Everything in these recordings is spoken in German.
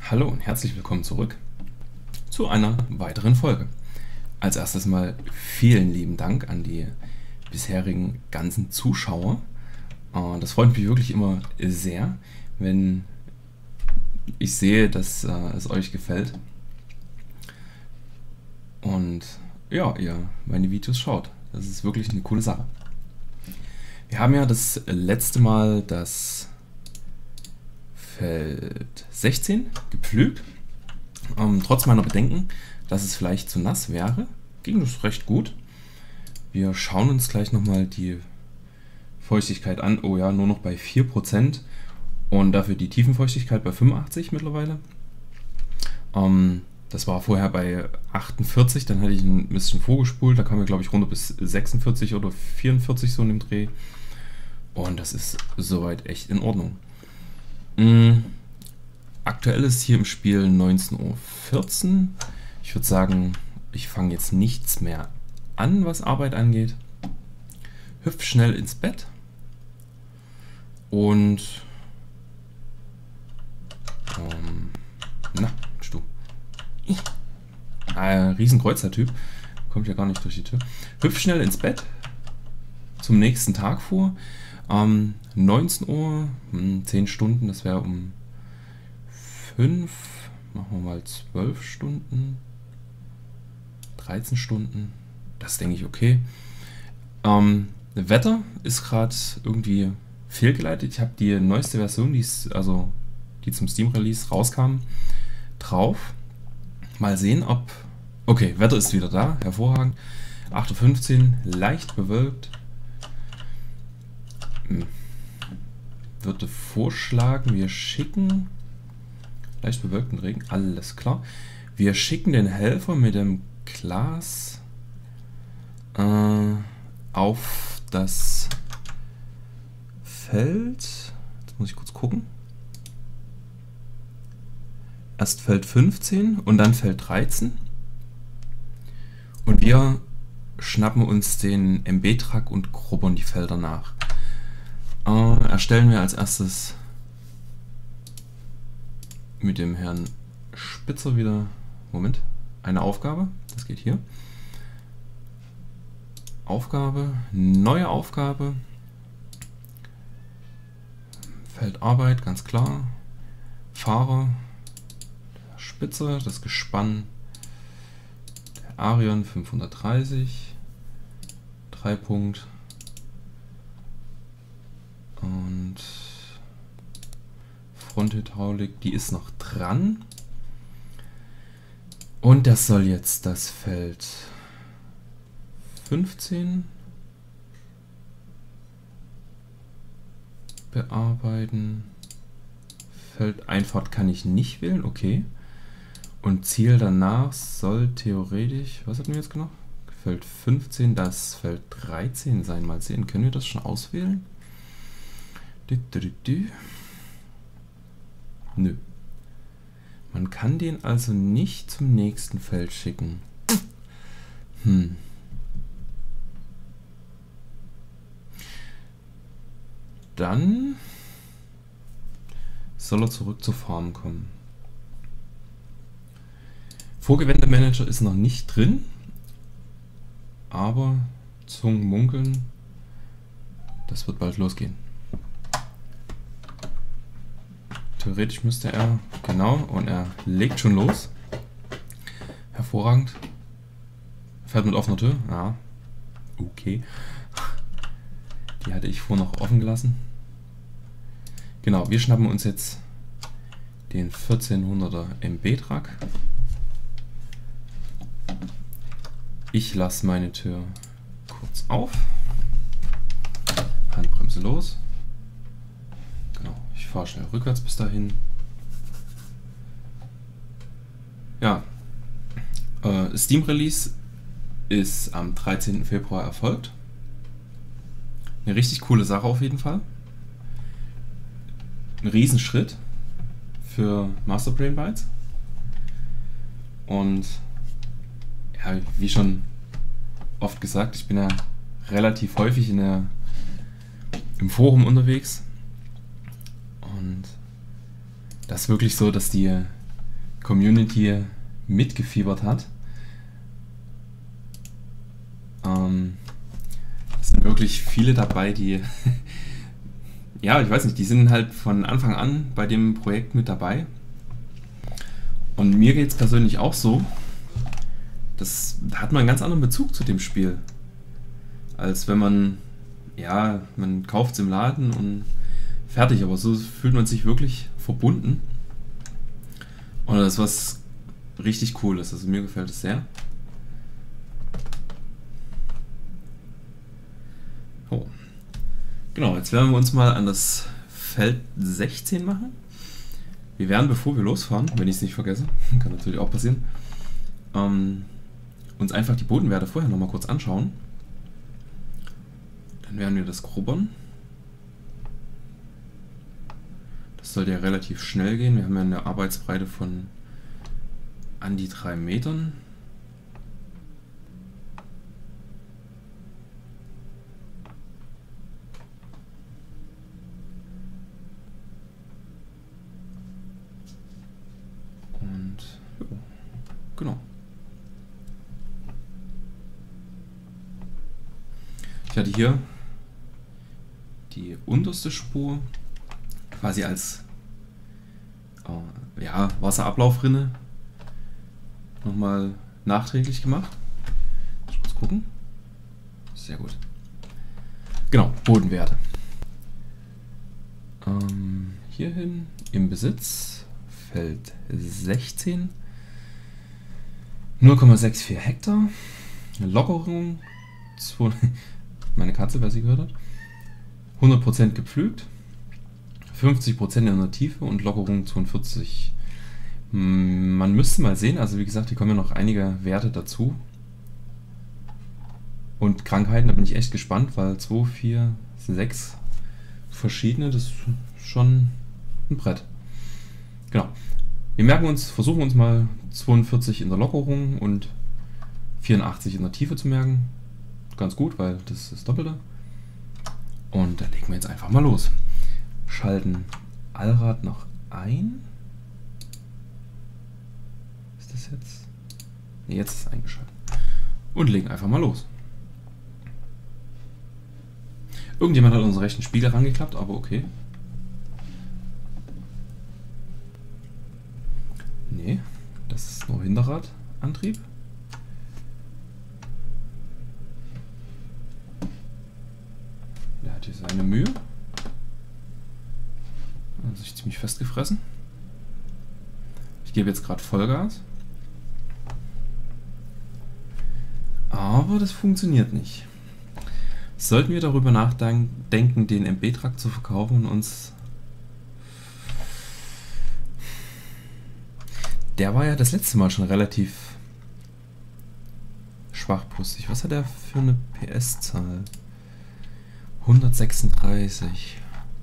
Hallo und herzlich willkommen zurück zu einer weiteren Folge. Als erstes mal vielen lieben Dank an die bisherigen ganzen Zuschauer. Das freut mich wirklich immer sehr, wenn ich sehe, dass es euch gefällt und ja, ihr meine Videos schaut. Das ist wirklich eine coole Sache. Wir haben ja das letzte Mal das Feld 16 gepflügt. Trotz meiner Bedenken, dass es vielleicht zu nass wäre, ging das recht gut. Wir schauen uns gleich nochmal die Feuchtigkeit an. Oh ja, nur noch bei 4% und dafür die Tiefenfeuchtigkeit bei 85 mittlerweile. Das war vorher bei 48, dann hatte ich ein bisschen vorgespult, da kam wir glaube ich runter bis 46 oder 44 so in dem Dreh. Und das ist soweit echt in Ordnung. Aktuell ist hier im Spiel 19:14 Uhr. Ich würde sagen, ich fange jetzt nichts mehr an, was Arbeit angeht. Hüpf schnell ins Bett. Und du. Riesenkreuzer-Typ. Kommt ja gar nicht durch die Tür. Hüpf schnell ins Bett. Zum nächsten Tag vor. 19 Uhr, 10 Stunden, das wäre um 5, machen wir mal 12 Stunden, 13 Stunden, das denke ich okay. Wetter ist gerade irgendwie fehlgeleitet. Ich habe die neueste Version, die zum Steam Release rauskam, drauf. Mal sehen, ob... Okay, Wetter ist wieder da, hervorragend. 8:15 Uhr, leicht bewölkt. Würde vorschlagen, wir schicken leicht bewölkten Regen, alles klar. Wir schicken den Helfer mit dem Glas auf das Feld. Jetzt muss ich kurz gucken. Erst Feld 15 und dann Feld 13. Und wir schnappen uns den MB-Truck und grubbern die Felder nach. Erstellen wir als erstes mit dem Herrn Spitzer wieder, Moment, eine Aufgabe, das geht hier. Aufgabe, neue Aufgabe, Feld Arbeit, ganz klar, Fahrer, der Spitzer, das Gespann, der Arion 530, 3 Punkt. Und Fronthydraulik, die ist noch dran. Und das soll jetzt das Feld 15 bearbeiten. Feldeinfahrt kann ich nicht wählen, okay. Und Ziel danach soll theoretisch, was hatten wir jetzt genau? Feld 15, das Feld 13 sein. Mal sehen, können wir das schon auswählen? Nö. Man kann den also nicht zum nächsten Feld schicken. Dann soll er zurück zur Farm kommen. Vorgewendemanager ist noch nicht drin, aber Zungen munkeln, das wird bald losgehen. Theoretisch müsste er, genau, und er legt schon los. Hervorragend. Fährt mit offener Tür. Ja, okay. Die hatte ich vorher noch offen gelassen. Genau, wir schnappen uns jetzt den 1400er MB-Truck. Ich lasse meine Tür kurz auf. Handbremse los. Ich fahre schnell rückwärts bis dahin. Ja, Steam Release ist am 13. Februar erfolgt. Eine richtig coole Sache auf jeden Fall. Ein Riesenschritt für Master Brain Bytes. Und ja, wie schon oft gesagt, ich bin ja relativ häufig im Forum unterwegs. Und das ist wirklich so, dass die Community mitgefiebert hat. Es sind wirklich viele dabei, die ja, ich weiß nicht, die sind halt von Anfang an bei dem Projekt mit dabei. Und mir geht es persönlich auch so, da hat man einen ganz anderen Bezug zu dem Spiel, als wenn man, ja, man kauft es im Laden und fertig, aber so fühlt man sich wirklich verbunden. Und das ist was richtig Cooles, also mir gefällt es sehr. Oh. Genau, jetzt werden wir uns mal an das Feld 16 machen. Wir werden, bevor wir losfahren, wenn ich es nicht vergesse, kann natürlich auch passieren, uns einfach die Bodenwerte vorher nochmal kurz anschauen. Dann werden wir das grubbern. Das sollte ja relativ schnell gehen. Wir haben ja eine Arbeitsbreite von an die 3 Metern. Und jo, genau. Ich hatte hier die unterste Spur quasi als ja, Wasserablaufrinne nochmal nachträglich gemacht. Ich kurz gucken. Sehr gut. Genau, Bodenwerte. Hierhin im Besitz, Feld 16, 0,64 Hektar, Lockerung, meine Katze, wer sie gehört hat, 100% gepflügt, 50% in der Tiefe und Lockerung 42. Man müsste mal sehen, also wie gesagt, hier kommen ja noch einige Werte dazu. Und Krankheiten, da bin ich echt gespannt, weil 2, 4, 6 verschiedene, das ist schon ein Brett. Genau. Wir merken uns, versuchen uns mal 42 in der Lockerung und 84 in der Tiefe zu merken. Ganz gut, weil das ist das Doppelte. Und da legen wir jetzt einfach mal los. Schalten Allrad noch ein. Ist das jetzt? Ne, jetzt ist es eingeschaltet. Und legen einfach mal los. Irgendjemand hat unseren rechten Spiegel rangeklappt, aber okay. Nee, das ist nur Hinterradantrieb. Der hat hier seine Mühe. Hat sich ziemlich festgefressen. Ich gebe jetzt gerade Vollgas. Aber das funktioniert nicht. Sollten wir darüber nachdenken, den MB-Truck zu verkaufen und uns... Der war ja das letzte Mal schon relativ schwachbrüstig. Was hat er für eine PS-Zahl? 136.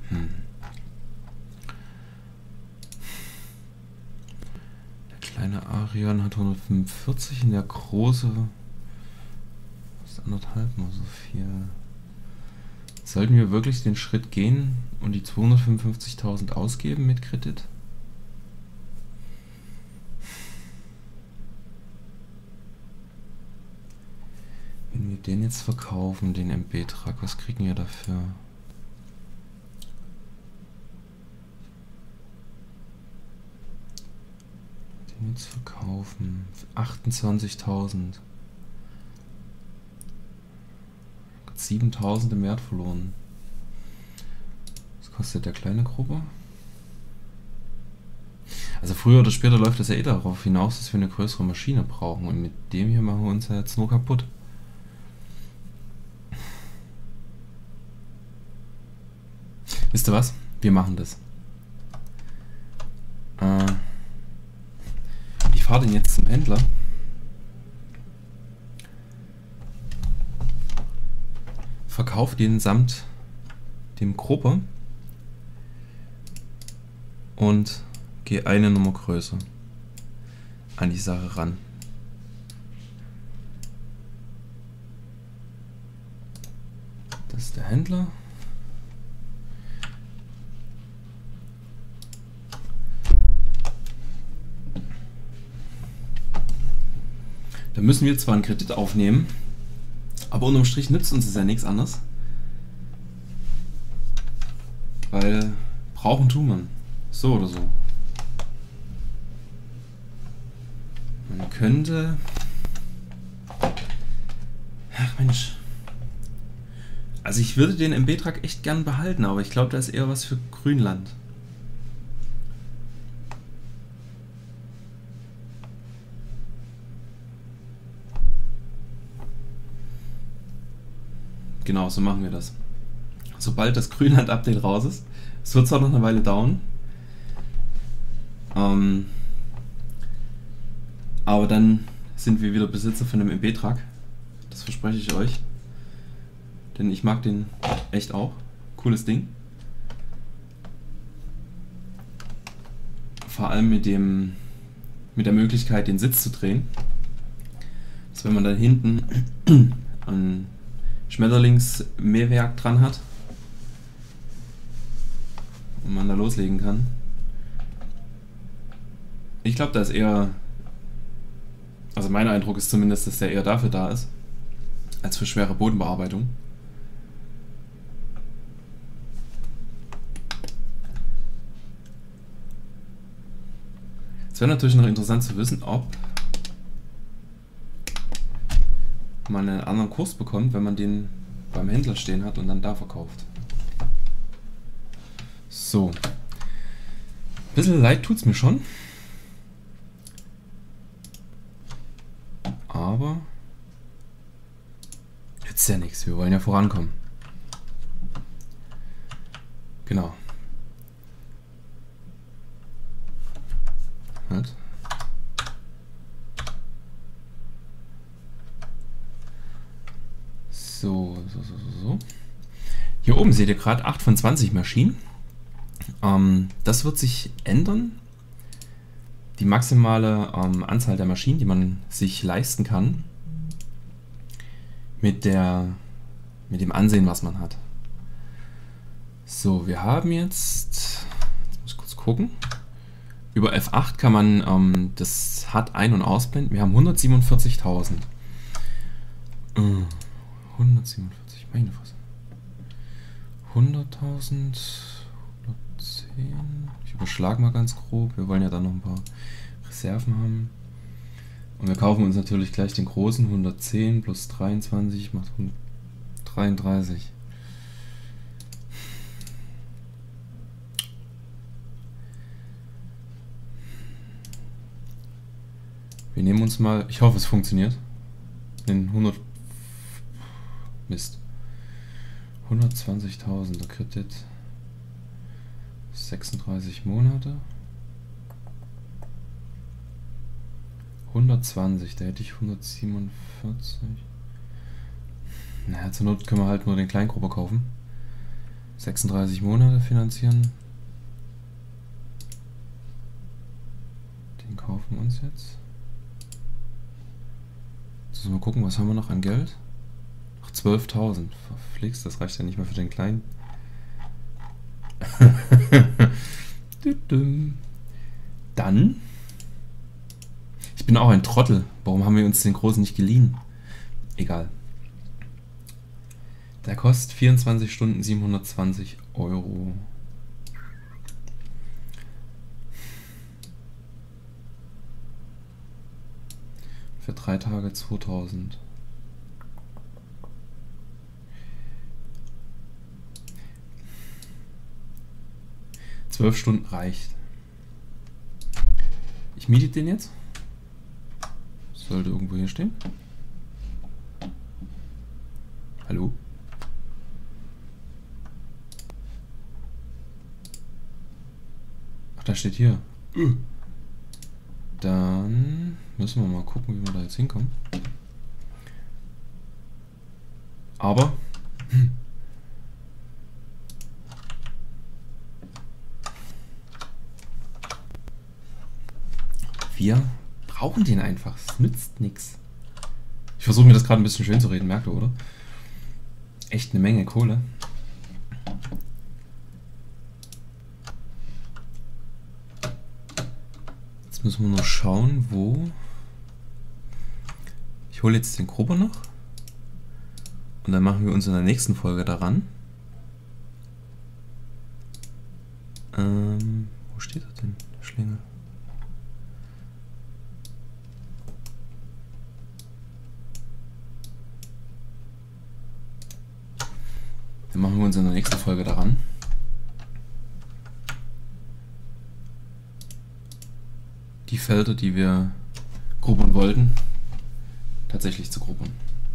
Der kleine Arion hat 145 und der große ist 1,5 mal so viel. Sollten wir wirklich den Schritt gehen und die 255.000 ausgeben mit Kredit? Wenn wir den jetzt verkaufen, den MB-Truck, was kriegen wir dafür? Den jetzt verkaufen. 28.000. 7.000 im Wert verloren. Was kostet der kleine Gruppe? Also früher oder später läuft das ja eh darauf hinaus, dass wir eine größere Maschine brauchen. Und mit dem hier machen wir uns ja jetzt nur kaputt. Wisst ihr was? Wir machen das. Ich fahre den jetzt zum Händler. Verkauf den samt dem Gruppe und gehe eine Nummer größer an die Sache ran. Das ist der Händler. Da müssen wir zwar einen Kredit aufnehmen, aber unterm Strich nützt uns das ja nichts anderes. Weil brauchen tun man. So oder so. Man könnte... Ach Mensch. Also ich würde den MB-Truck echt gern behalten, aber ich glaube, da ist eher was für Grünland. Genau, so machen wir das. Sobald das Grünland-Update raus ist, es wird zwar noch eine Weile dauern, aber dann sind wir wieder Besitzer von dem MB-Truck. Das verspreche ich euch. Denn ich mag den echt auch. Cooles Ding. Vor allem mit der Möglichkeit, den Sitz zu drehen. Dass wenn man dann hinten ein Schmetterlingsmähwerk dran hat und man da loslegen kann. Ich glaube, da ist eher, also mein Eindruck ist zumindest, dass der eher dafür da ist, als für schwere Bodenbearbeitung. Es wäre natürlich noch interessant zu wissen, ob man einen anderen Kurs bekommt, wenn man den beim Händler stehen hat und dann da verkauft. So. Ein bisschen leid tut es mir schon. Aber jetzt ja nichts. Wir wollen ja vorankommen. Genau. Halt. So. Hier oben seht ihr gerade 8 von 20 Maschinen. Das wird sich ändern. Die maximale Anzahl der Maschinen, die man sich leisten kann, mit dem Ansehen, was man hat. So, wir haben jetzt muss ich kurz gucken. Über F8 kann man das HUD ein- und ausblenden. Wir haben 147.000. 147, meine Fresse. 100.000, 110. Ich überschlage mal ganz grob. Wir wollen ja dann noch ein paar Reserven haben. Und wir kaufen uns natürlich gleich den großen. 110 plus 23 macht 133. Wir nehmen uns mal, ich hoffe es funktioniert, den 120.000er Kredit, 36 Monate, 120, da hätte ich 147. Naja, zur Not können wir halt nur den Kleingruppe kaufen. 36 Monate finanzieren. Den kaufen wir uns jetzt. So, mal gucken, was haben wir noch an Geld? Ach, 12.000. Verflixt, das reicht ja nicht mehr für den Kleinen. Dann. Ich bin auch ein Trottel. Warum haben wir uns den Großen nicht geliehen? Egal. Der kostet 24 Stunden 720 Euro. Für 3 Tage 2000. Zwölf Stunden reicht. Ich miete den jetzt. Sollte irgendwo hier stehen. Hallo? Ach, da steht hier. Dann müssen wir mal gucken, wie wir da jetzt hinkommen. Aber wir brauchen den einfach. Es nützt nichts. Ich versuche mir das gerade ein bisschen schön zu reden, merkt ihr, oder? Echt eine Menge Kohle. Jetzt müssen wir nur schauen, wo Ich hole jetzt den Grubber noch und dann machen wir uns in der nächsten Folge daran. Wo steht er denn, der Schlingel? Dann machen wir uns in der nächsten Folge daran. Die Felder, die wir grubbern wollten, tatsächlich zu grubbern.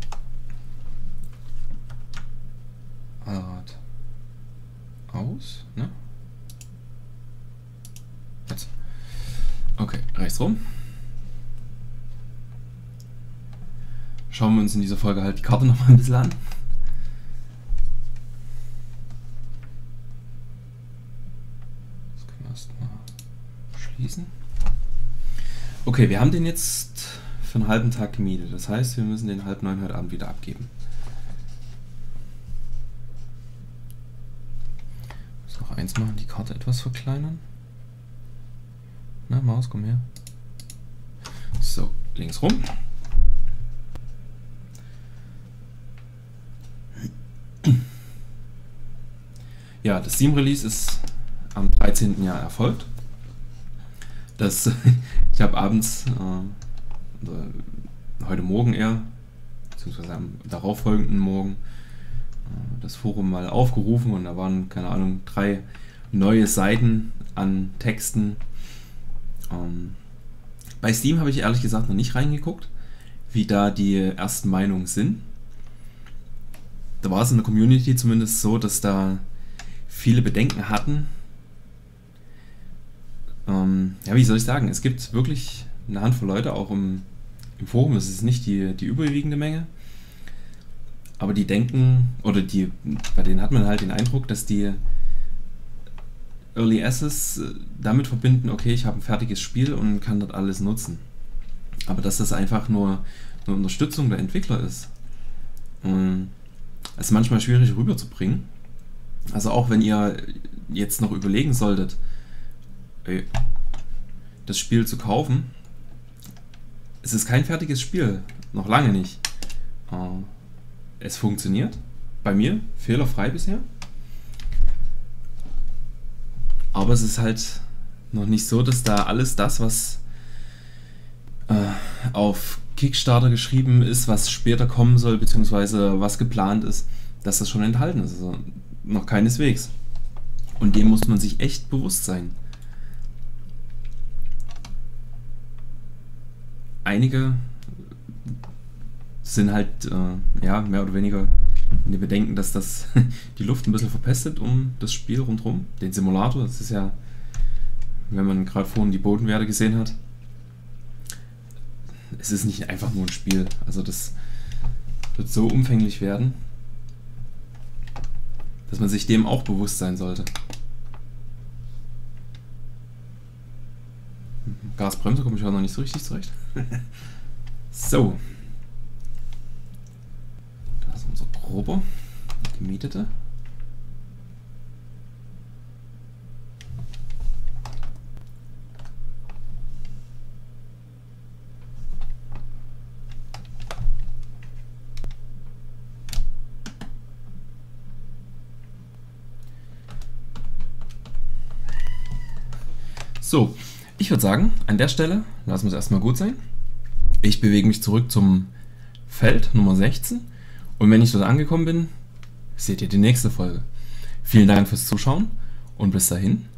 Allrad aus, ne? Jetzt. Okay, rechts rum. Schauen wir uns in dieser Folge halt die Karte noch mal ein bisschen an. Das können wir erstmal schließen. Okay, wir haben den jetzt für einen halben Tag gemietet. Das heißt, wir müssen den 8:30 heute Abend wieder abgeben. Ich muss noch eins machen, die Karte etwas verkleinern. Na, Maus, komm her. So, links rum. Ja, das Steam-Release ist am 13. Jahr erfolgt. Ich habe abends, heute Morgen eher, beziehungsweise am darauffolgenden Morgen, das Forum mal aufgerufen und da waren, keine Ahnung, 3 neue Seiten an Texten. Bei Steam habe ich ehrlich gesagt noch nicht reingeguckt, wie da die ersten Meinungen sind. Da war es in der Community zumindest so, dass da viele Bedenken hatten. Ja, wie soll ich sagen, es gibt wirklich eine Handvoll Leute, auch im Forum, es ist nicht die überwiegende Menge, aber die denken, oder bei denen hat man halt den Eindruck, dass die Early Access damit verbinden, okay, ich habe ein fertiges Spiel und kann dort alles nutzen. Aber dass das einfach nur eine Unterstützung der Entwickler ist, ist manchmal schwierig rüberzubringen. Also auch wenn ihr jetzt noch überlegen solltet, das Spiel zu kaufen, es ist kein fertiges Spiel, noch lange nicht. Es funktioniert, bei mir, fehlerfrei bisher. Aber es ist halt noch nicht so, dass da alles das, was auf Kickstarter geschrieben ist, was später kommen soll, beziehungsweise was geplant ist, dass das schon enthalten ist. Also noch keineswegs. Und dem muss man sich echt bewusst sein. Einige sind halt ja, mehr oder weniger in den Bedenken, dass das die Luft ein bisschen verpestet um das Spiel rundherum. Den Simulator, das ist ja, wenn man gerade vorhin die Bodenwerte gesehen hat, es ist nicht einfach nur ein Spiel. Also das wird so umfänglich werden, dass man sich dem auch bewusst sein sollte. Gasbremse komme ich auch noch nicht so richtig zurecht. So. Da ist unser Grubber, gemietete. So, ich würde sagen, an der Stelle lassen wir es erstmal gut sein. Ich bewege mich zurück zum Feld Nummer 16 und wenn ich dort angekommen bin, seht ihr die nächste Folge. Vielen Dank fürs Zuschauen und bis dahin.